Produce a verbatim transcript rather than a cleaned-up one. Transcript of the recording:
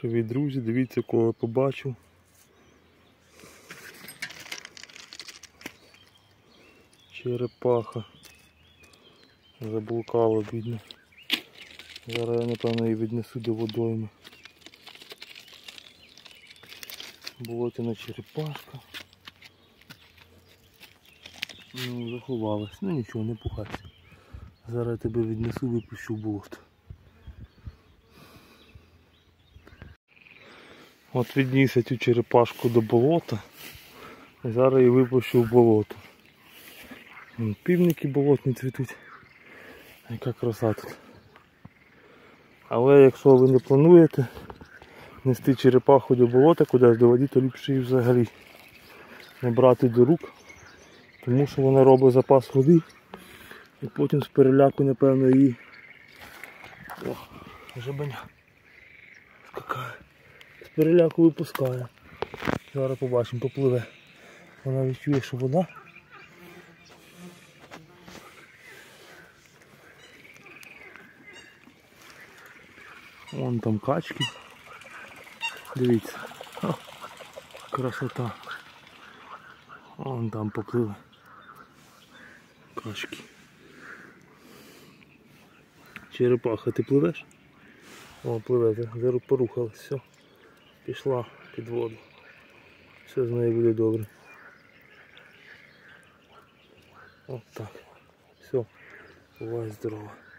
Привіт, друзі, дивіться, кого я побачив. Черепаха. Заблукала, бідно. Зараз я, напевно, її віднесу до водойми. Болотяна черепашка. Ну, заховалась. Ну нічого, не пухайся. Зараз я тебе віднесу, випущу в болото. От відніс цю черепашку до болота. І зараз її випущу в болото. Півники болотні цвітуть. Яка краса тут. Але якщо ви не плануєте нести черепаху до болота кудись до води, то ліпше її взагалі не брати до рук. Тому що вона робить запас води. І потім з переляку, напевно, її... О, жабеня скакає. З переляку випускає. Зараз побачимо, попливе. Вона відчує, що вода. Вон там качки. Дивіться. О, красота. Вон там попливе. Качки. Черепаха, ти пливеш? О, пливе, зараз порухалась, все. Пішла під воду. Все з нею буде добре. От так. Все. Бувай здорова.